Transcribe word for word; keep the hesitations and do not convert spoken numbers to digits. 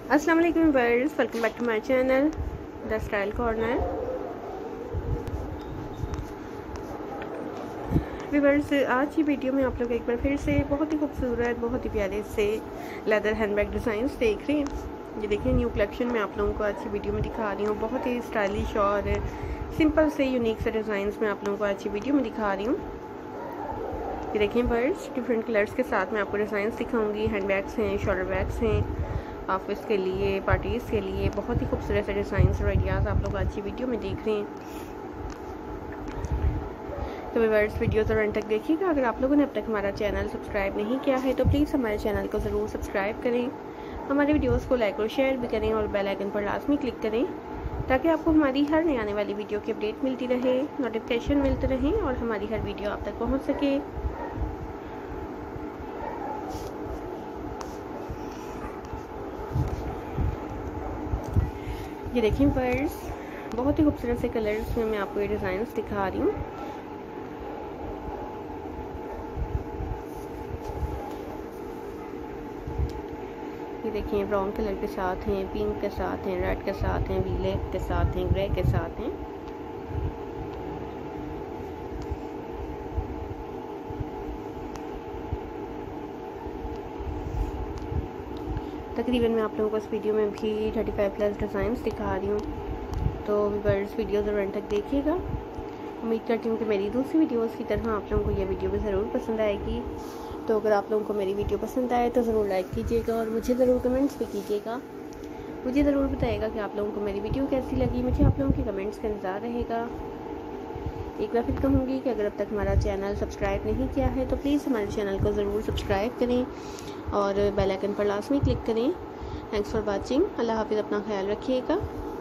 अस्सलाम वालेकुम viewers, welcome back to my channel the style corner. Viewers, आज की वीडियो में आप लोग एक बार फिर से बहुत ही खूबसूरत, बहुत ही प्यारे से लेदर हैंडबैग डिज़ाइंस देख रहे हैं। ये देखिए, न्यू कलेक्शन में आप लोगों को आज की वीडियो में दिखा रही हूँ। बहुत ही स्टाइलिश और सिंपल से यूनिक से डिज़ाइंस में आप लोगों को आज की वीडियो में दिखा रही हूँ। ये देखिए बर्ड्स, डिफरेंट कलर्स के साथ मैं आपको डिज़ाइंस दिखाऊंगी। हैंड बैग्स हैं, शोल्डर बैग्स हैं, ऑफिस के लिए, पार्टीज़ के लिए बहुत ही खूबसूरत से डिज़ाइंस और आइडियाज़ आप लोग आज की वीडियो में देख रहे हैं। तो व्यूअर्स, वीडियो ज़रूर एंड तक देखिएगा। अगर आप लोगों ने अब तक हमारा चैनल सब्सक्राइब नहीं किया है तो प्लीज़ हमारे चैनल को ज़रूर सब्सक्राइब करें, हमारे वीडियोज़ को लाइक और शेयर भी करें और बेल आइकन पर लाजमी क्लिक करें ताकि आपको हमारी हर नई आने वाली वीडियो की अपडेट मिलती रहे, नोटिफिकेशन मिलते रहें और हमारी हर वीडियो आप तक पहुँच सके। ये देखिए बर्ड्स, बहुत ही खूबसूरत से कलर्स में मैं आपको ये डिज़ाइंस दिखा रही हूँ। ये देखिए, ब्राउन कलर के साथ हैं, पिंक के साथ हैं, रेड के साथ हैं, विलेट के साथ हैं, ग्रे के साथ हैं। तकरीबन मैं आप लोगों को इस वीडियो में भी थर्टी फाइव प्लस डिज़ाइंस दिखा रही हूँ। तो व्यूअर्स, वीडियो ज़रूर एंड तक देखिएगा। उम्मीद करती हूँ कि मेरी दूसरी वीडियोस की तरह आप लोगों को ये वीडियो भी ज़रूर पसंद आएगी। तो अगर आप लोगों को मेरी वीडियो पसंद आए तो ज़रूर लाइक कीजिएगा और मुझे ज़रूर कमेंट्स भी कीजिएगा। मुझे ज़रूर बताइएगा कि आप लोगों को मेरी वीडियो कैसी लगी। मुझे आप लोगों के कमेंट्स का इंतज़ार रहेगा। एक बार फिर कहूँगी कि अगर अब तक हमारा चैनल सब्सक्राइब नहीं किया है तो प्लीज़ हमारे चैनल को ज़रूर सब्सक्राइब करें और बेल आइकन पर लाजमी क्लिक करें। Thanks for watching. अल्लाह हाफिज़। अपना ख्याल रखिएगा।